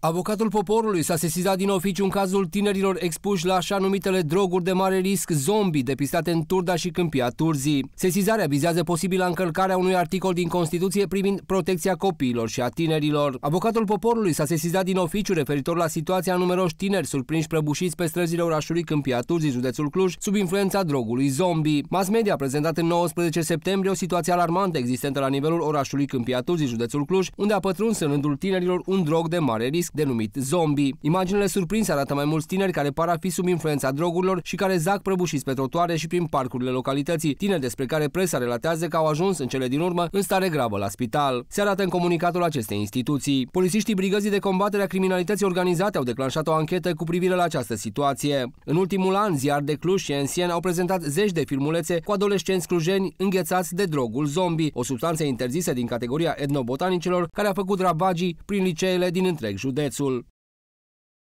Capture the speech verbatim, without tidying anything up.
Avocatul poporului s-a sesizat din oficiu în cazul tinerilor expuși la așa numitele droguri de mare risc zombie depistate în Turda și Câmpia Turzii. Sesizarea vizează posibila încălcarea unui articol din Constituție privind protecția copiilor și a tinerilor. Avocatul poporului s-a sesizat din oficiu referitor la situația numeroși tineri surprinși prăbușiți pe străzile orașului Câmpia Turzii, județul Cluj, sub influența drogului zombie. Mass media a prezentat în nouăsprezece septembrie o situație alarmantă existentă la nivelul orașului Câmpia Turzii, județul Cluj, unde a pătruns în rândul tinerilor un drog de mare risc denumit zombie. Imaginele surprinse arată mai mulți tineri care par a fi sub influența drogurilor și care zac prăbușiți pe trotuare și prin parcurile localității, tineri despre care presa relatează că au ajuns în cele din urmă în stare gravă la spital. Se arată în comunicatul acestei instituții. Polițiștii Brigăzii de Combatere a Criminalității Organizate au declanșat o anchetă cu privire la această situație. În ultimul an, ziar de Cluj și Ensien au prezentat zeci de filmulețe cu adolescenți clujeni înghețați de drogul zombie, o substanță interzisă din categoria etnobotanicilor care a făcut ravagii prin liceele din întreg județul.